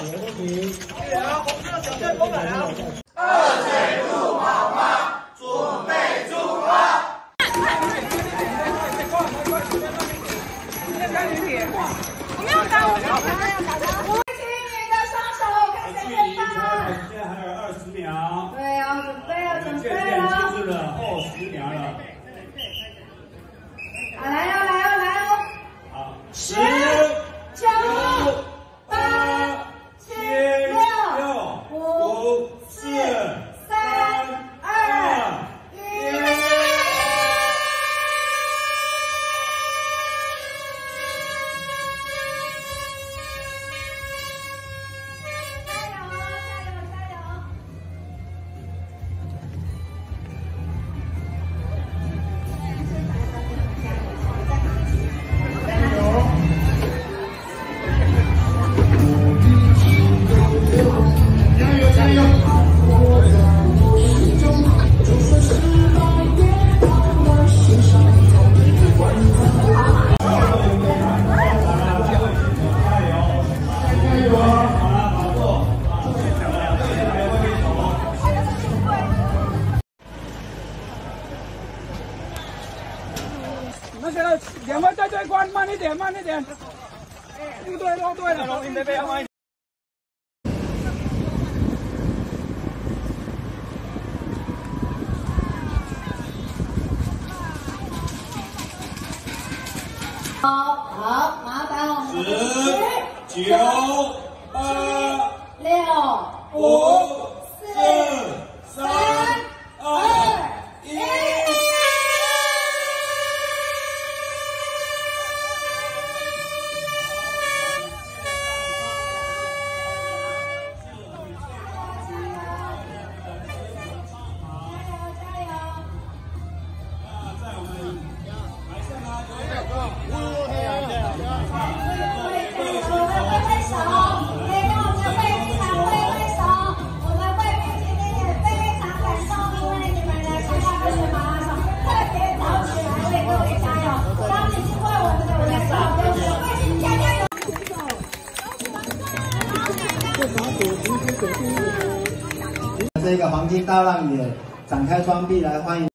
没问题。 好，红色小队过来啊！ 二水兔跑马，准备出发。 我没有打，我没有打。我请你的双手看谁先发。 现在还有20秒。 对啊，准备了，准备了。 就是了，20秒了。 来哦，来哦，来哦。 好 ，10、9、8、7、6、5、4、3、2、1。 那现在两位在这关，慢一点，慢一点。路队，路队了，龙你这边慢一点。 好，麻烦我们 10、9、8、 6、 5、 4、 3、2、1。 这个黄金大浪也展开双臂来欢迎。